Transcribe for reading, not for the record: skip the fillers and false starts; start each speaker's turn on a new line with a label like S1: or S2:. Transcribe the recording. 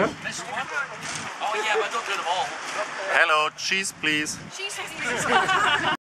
S1: Oh yeah, but don't do them all.
S2: Hello, cheese please.
S3: Cheese, please.